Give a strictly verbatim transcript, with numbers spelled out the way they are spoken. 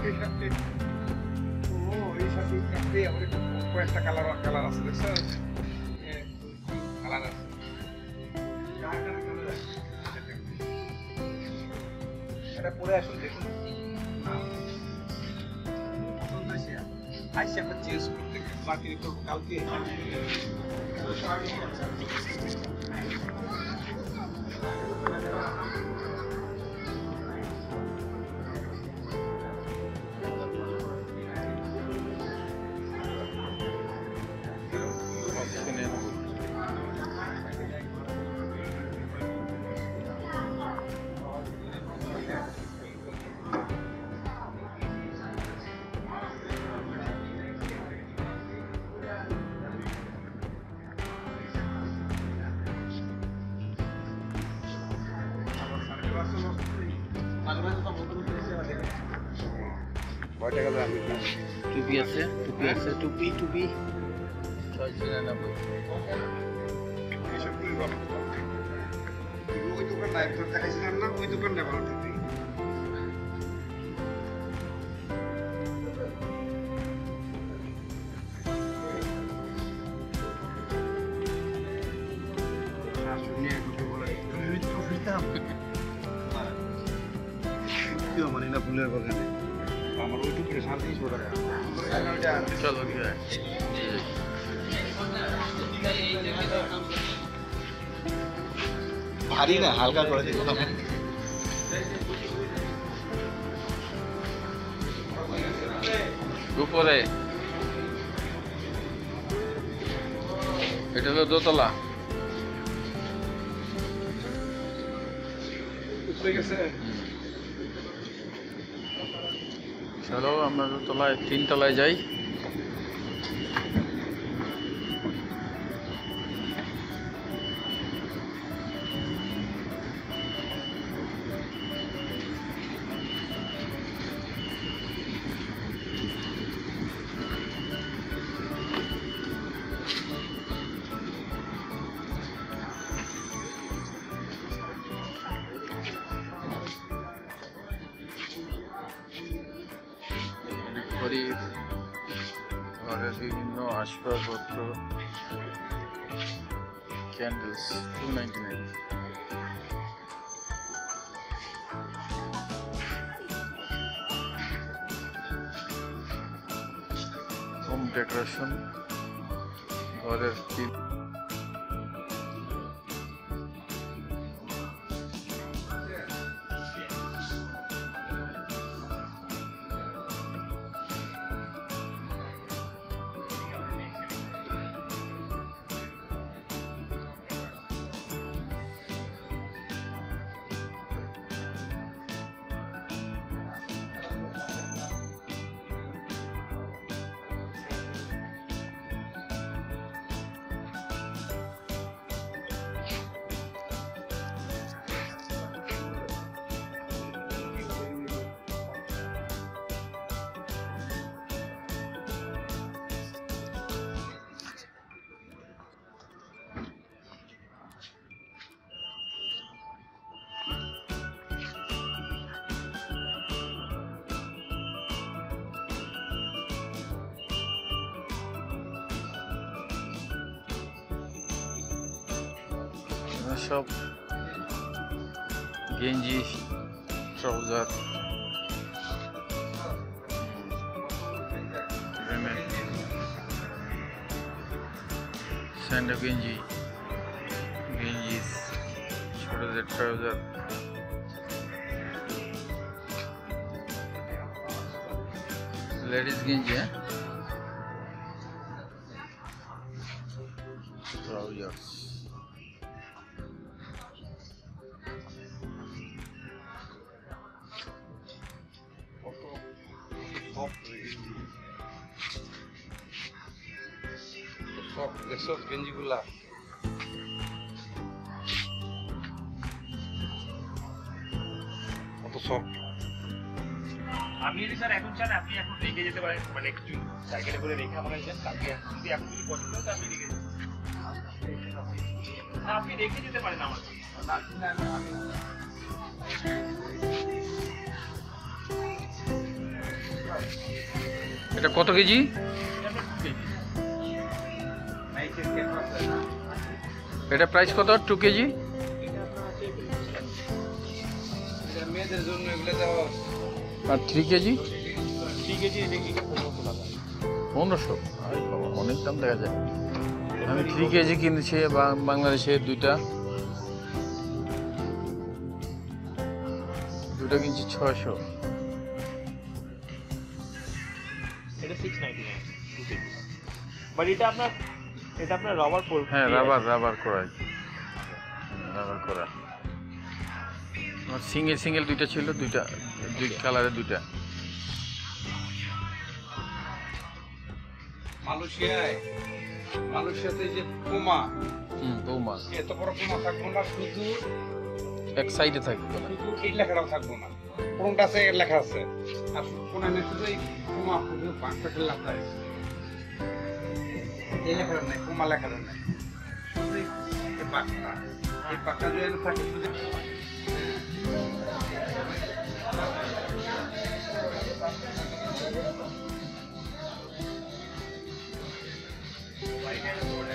এই সাথে কাটতে আমার কয়েকটা কালার কালার আছে দেখছো কালার আছে এটা পরে আসুন দেখুন পছন্দ হয়েছে আইসি একটা চেঞ্জ করতে বাকি করবো কালকে টুপি আছে টুপি আছে টুপি টুপি ছয়শো নিরানব্বই ওই দোকান নাই দেখাইছিলাম না ওই দোকানটা ভালো টুপি মানে না ফুলের বাগানে আমার ওই টুকরে সাড়ে তিনশো টাকা চলো ভারী না হালকা করে দিব উপরে এটা হলো দোতলা চলো আমরা দোতলায় তিন তলায় যাই ঘরের বিভিন্ন আসবাবপত্র candles two ninety nine home decoration ঘরের সব গেঞ্জি ট্রাউজার স্যান্ডো গেঞ্জি গেঞ্জি ছোটদের ট্রাউজার লেডিস গেঞ্জি হ্যাঁ ট্রাউজার্স দেখছো গেঞ্জিগুলা কত সফট আমি যদি স্যার এখন চান আপনি এখন রেখে যেতে পারেন মানে একটু সাইকেলে করে রেখে আমাকে দেন কালকে যদি এখন যদি পছন্দ হয় আপনি রেখে না আপনি রেখে যেতে পারেন আমার এটা কত কেজি? এটা আপনার two কেজি। নাইকের কেপ আছে না? এটা প্রাইস কত টু কেজি? এটা আপনার আছে এটা মেয়েদের জন্য এগুলো দেওয়া হচ্ছে। আর থ্রি কেজি? three কেজি এটা এটা পনেরোশো টাকা। পনেরোশো? আরে বাবা, অনেক দাম দেখা যায়। আমি থ্রি কেজি কিনেছি বা- বাংলাদেশে দুইটা দুটা কিনছি ছয়শো। এটা six ninety-nine, two KG. But এটা আপনার এটা আপনার রাবার ফোর হ্যাঁ, রাবার রাবার করা রাবার করা। আমার সিঙ্গেল সিঙ্গেল দুইটা ছিল, দুইটা দুই কালারের দুইটা। মালয়েশিয়ায় মালয়েশিয়াতে যে পুমা, হুম, বৌমা এত বড় পুমা থাকবো না, শুধু এক সাইডে থাকবে না। শুধু এই লেখাটাও থাকবো না, কোনটা আছে এর লেখা আছে, আর কোনটা নেই শুধু এই পুমা, শুধু পাঁচটা লেখা আছে, এই লেখাটা নেই, পুমা লেখাটা নেই, শুধু এই এই পাঁচটা, এই পাঁচটা যদি এনে থাকে শুধু White and gold